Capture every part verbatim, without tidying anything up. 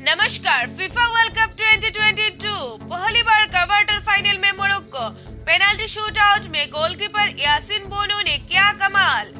नमस्कार। FIFA world cup twenty twenty two पहली बार क्वार्टर फाइनल में मोरक्को पेनाल्टी शूटआउट में गोलकीपर यासिन बोनो ने किया कमाल।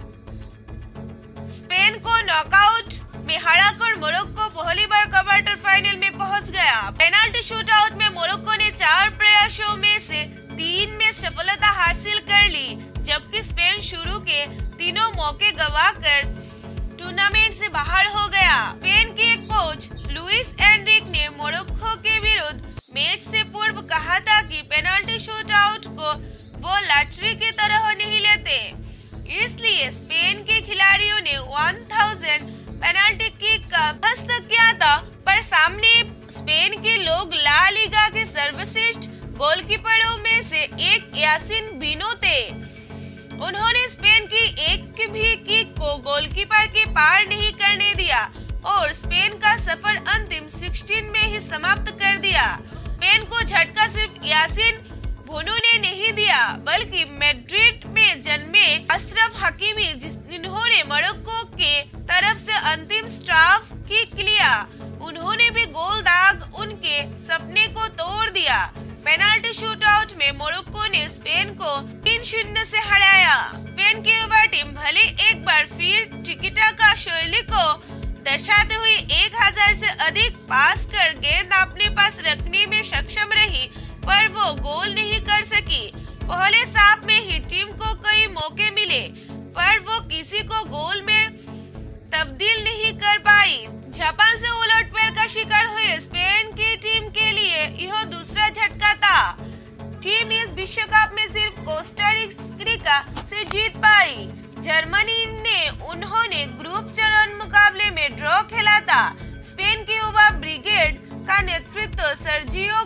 स्पेन को नॉकआउट में हराकर मोरक्को पहली बार क्वार्टर फाइनल में पहुंच गया। पेनाल्टी शूटआउट में मोरक्को ने चार प्रयासों में से तीन में सफलता हासिल कर ली, जबकि स्पेन शुरू के तीनों मौके गंवाकर टूर्नामेंट से बाहर हो गया। स्पेन के कोच लुइस एनरिक ने मोरक्को के विरुद्ध मैच से पूर्व कहा था कि पेनाल्टी शूटआउट को वो लॉटरी की तरह नहीं लेते, इसलिए स्पेन के खिलाड़ियों ने हजार पेनाल्टी किक का बस्त किया था। पर सामने स्पेन के लोग ला लीगा के सर्वश्रेष्ठ गोलकीपरों में से एक यासिन बोनो थे। उन्होंने स्पेन की एक भी किक को गोलकीपर के पार नहीं करने दिया और स्पेन का सफर अंतिम सोलह में ही समाप्त कर दिया। स्पेन को झटका सिर्फ यासिन बोनो ने नहीं दिया, बल्कि मैड्रिड में जन्मे अशरफ हकीमी, जिन्होंने मोरक्को के तरफ से अंतिम स्ट्राफ किक लिया, उन्होंने भी गोल दाग उनके सपने को तोड़ दिया। पेनाल्टी शूटआउट में मोरक्को ने स्पेन को तीन शून्य से हराया। स्पेन की युवा टीम भले एक बार फिर टिकी-टाका शैली को दर्शाते हुए एक हजार से अधिक पास कर गेंद अपने पास रखने में सक्षम रही, पर वो गोल नहीं कर सकी। पहले साफ में ही टीम को कई मौके मिले, पर वो किसी को गोल में तब्दील नहीं कर पाई। जापान से उलटफेर का शिकार हुए स्पेन की टीम के लिए यह दूसरा झटका था। टीम इस विश्व कप में सिर्फ कोस्टारिका से जीत पाई। जर्मनी ने उन्होंने ग्रुप चरण मुकाबले में ड्रॉ खेला था। स्पेन की युवा ब्रिगेड का नेतृत्व सर्जियो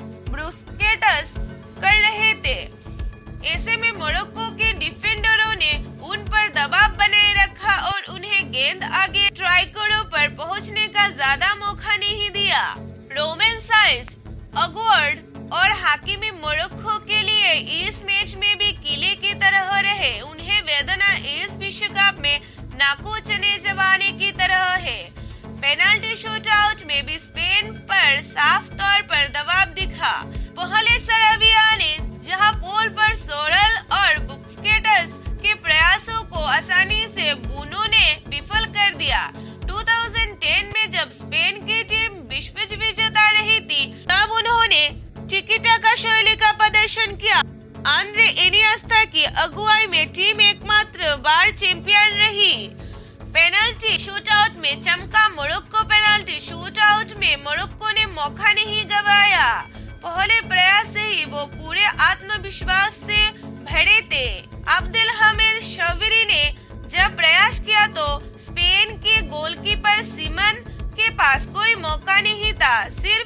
बुस्केट्स कर रहे थे। ऐसे में मोरक्को के डिफेंडरों ने उन पर दबाव बनाए रखा और उन्हें गेंद आगे स्ट्राइकरों पर पहुंचने का ज्यादा मौका नहीं दिया। रोमन साइस, अगुअर्ड और हाकिमी मोरक्को के लिए इस मैच में भी किले की तरह रहे। उन्हें वेदना इस विश्व कप में नाको चने चबाने की तरह है। पेनाल्टी शूटआउट में भी स्पेन पर साफ तौर पर दबाव दिखा। पहले सरबिया ने जहां पोल पर सोरल और बुस्केट्स के प्रयासों को आसानी से बोनो ने विफल कर दिया। दो हज़ार दस में जब स्पेन की टीम विश्व विजेता रही थी, तब उन्होंने टिकी-टाका शैली का प्रदर्शन किया। आंद्रे इनिएस्टा की अगुवाई में टीम एकमात्र बार चैंपियन रही। पेनाल्टी शूटआउट में चमका मोरक्को। पेनाल्टी शूटआउट में मोरक्को ने मौका नहीं गंवाया। पहले प्रयास से ही वो पूरे आत्मविश्वास से भरे थे। अब्देल हमीद शवीरी ने जब प्रयास किया तो स्पेन के गोलकीपर सीमन के पास कोई मौका नहीं था। सिर्फ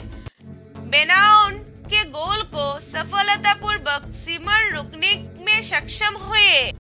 बेनाउन के गोल को सफलतापूर्वक सीमन रोकने में सक्षम हुए।